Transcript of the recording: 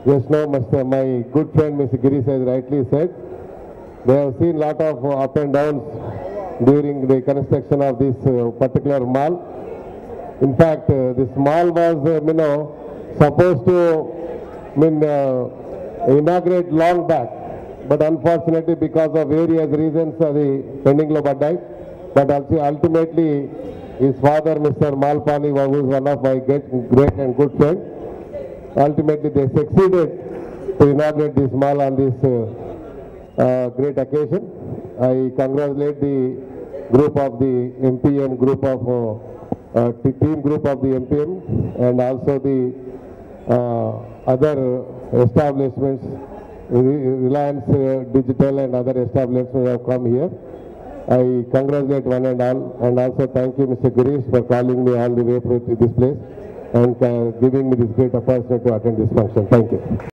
just now my good friend Mr. Girish has rightly said, they have seen lot of up and downs during the construction of this particular mall. In fact, this mall was, supposed to, inaugurate long back, but unfortunately because of various reasons, the pending lo paddai. But also ultimately, his father, Mr. Malpani, who is one of my great and good friends, ultimately they succeeded to inaugurate this mall on this great occasion. I congratulate the group of the MPM, team group of the MPM, and also the other establishments, Reliance Digital and other establishments have come here. I congratulate one and all, and also thank you, Mr. Girish, for calling me all the way to this place and giving me this great opportunity to attend this function. Thank you.